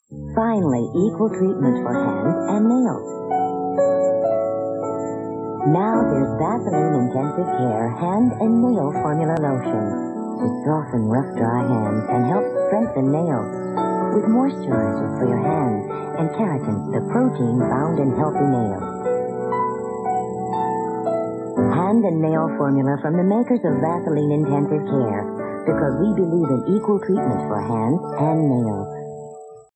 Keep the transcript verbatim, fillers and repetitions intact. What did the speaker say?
Finally, equal treatment for hands and nails. Now there's Vaseline Intensive Care Hand and Nail Formula Lotion. It softens rough, dry hands and helps strengthen nails. With moisturizers for your hands and keratin, the protein found in healthy nails. Hand and nail formula from the makers of Vaseline Intensive Care, because we believe in equal treatment for hands and nails.